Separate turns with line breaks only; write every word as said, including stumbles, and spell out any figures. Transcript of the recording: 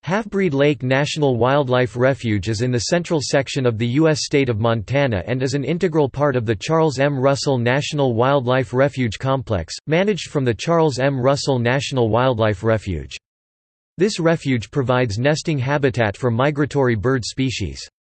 Halfbreed Lake National Wildlife Refuge is in the central section of the U S state of Montana and is an integral part of the Charles M. Russell National Wildlife Refuge Complex, managed from the Charles M. Russell National Wildlife Refuge. This refuge provides nesting habitat for migratory bird species.